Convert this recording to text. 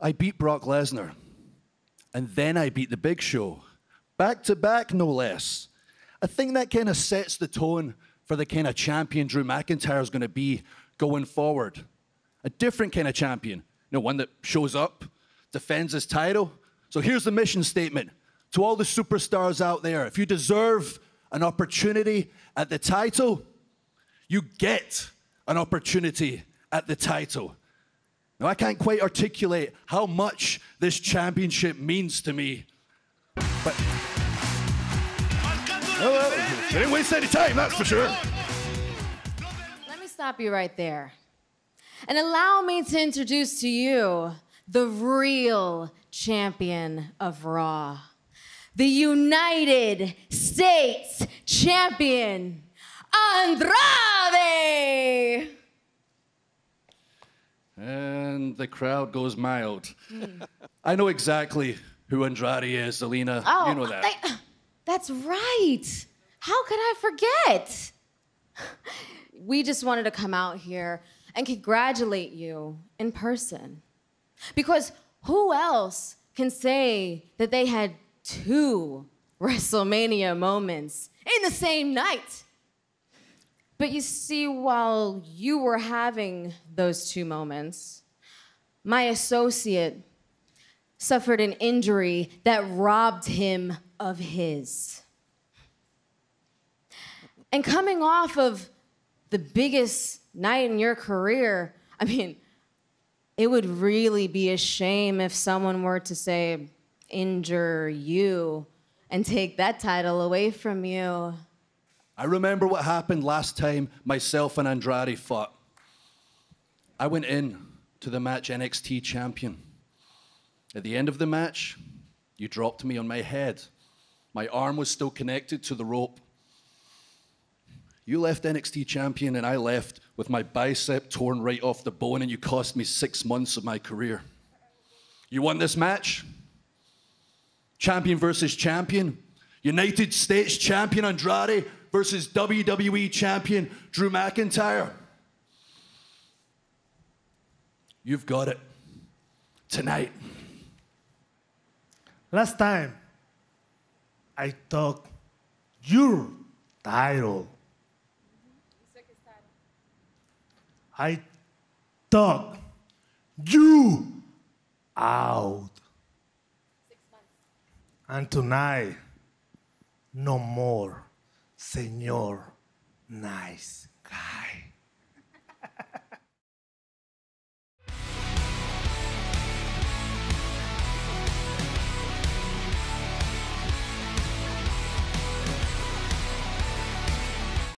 I beat Brock Lesnar, and then I beat the Big Show. Back to back, no less. I think that kind of sets the tone for the kind of champion Drew McIntyre is going to be going forward. A different kind of champion. You know, one that shows up, defends his title. So here's the mission statement to all the superstars out there. If you deserve an opportunity at the title, you get an opportunity at the title. Now, I can't quite articulate how much this championship means to me, but I didn't waste any time, that's for sure. Let me stop you right there. And allow me to introduce to you the real champion of Raw. The United States Champion, Andrade! And the crowd goes mild. I know exactly who Andrade is, Alina. Oh, you know that. That's right. How could I forget? We just wanted to come out here and congratulate you in person. Because who else can say that they had 2 WrestleMania moments in the same night? But you see, while you were having those 2 moments, my associate suffered an injury that robbed him of his. And coming off of the biggest night in your career, I mean, it would really be a shame if someone were to say, injure you and take that title away from you. I remember what happened last time myself and Andrade fought. I went in to the match NXT champion. At the end of the match, you dropped me on my head. My arm was still connected to the rope. You left NXT champion and I left with my bicep torn right off the bone, and you cost me 6 months of my career. You won this match. Champion versus champion. United States Champion Andrade versus WWE Champion Drew McIntyre. You've got it. Tonight. Last time, I took your title. I took you out. 6 months. And tonight, no more, Señor Nice Guy.